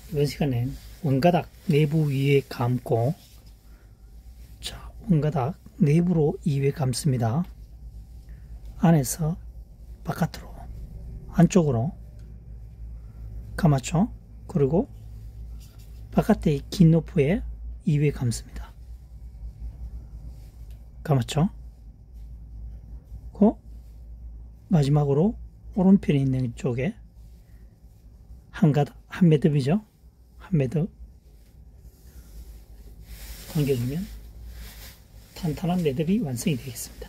이번 시간엔 원가닥 내부 위에 감고, 자, 원가닥 내부로 2회 감습니다. 안에서 바깥으로, 안쪽으로 감았죠. 그리고 바깥에 긴 로프에 2회 감습니다. 감았죠. 그 마지막으로 오른편에 있는 쪽에 한 매듭이죠. 한 매듭 당겨주면 탄탄한 매듭이 완성이 되겠습니다.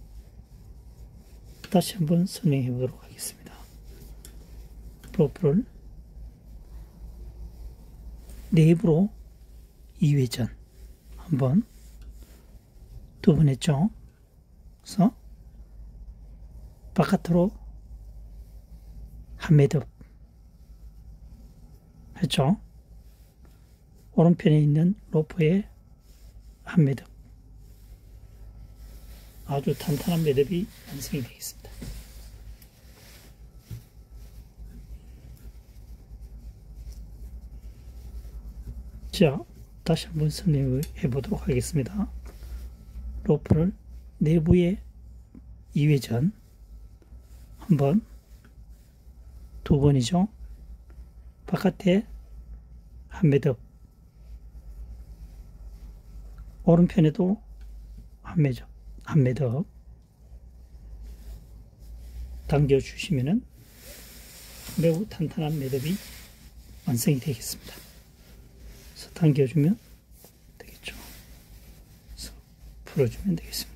다시 한번 설명해 보도록 하겠습니다. 로프를 내부로 2회전 한번, 두 번 했죠. 그래서 바깥으로 한 매듭 했죠. 오른편에 있는 로프에 한 매듭, 아주 탄탄한 매듭이 완성이 되겠습니다. 자, 다시 한번 설명해 보도록 하겠습니다. 로프를 내부에 2회전 한 번, 두 번이죠. 바깥에 한 매듭, 오른편에도 한 매듭 당겨주시면은 매우 탄탄한 매듭이 완성이 되겠습니다. 그래서 당겨주면 되겠죠. 그래서 풀어주면 되겠습니다.